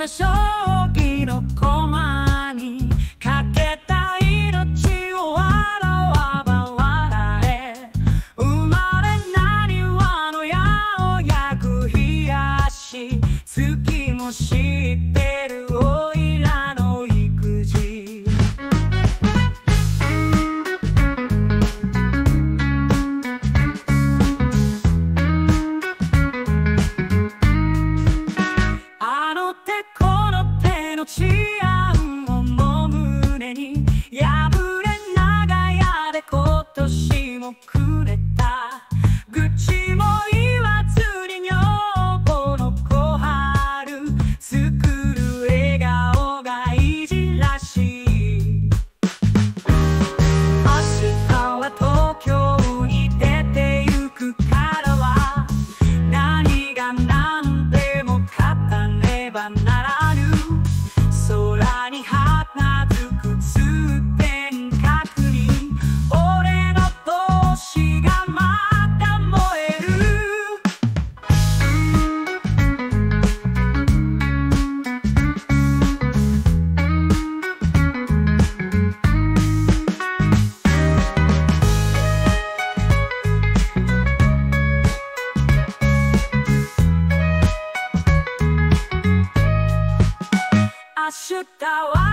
な将棋の駒にかけた命を笑わば笑え。生まれなにわの矢を焼く冷やし、月も知ってるおいらの育児。あの手この手の治安をも胸に破れ長屋で今年もくれた。愚痴も言わずに女房の小春作る笑顔がいじらしい。明日は東京に出てゆくからは何が何でも勝たねばならぬ。空に放つく通天閣に俺の闘志がまた燃える。明日は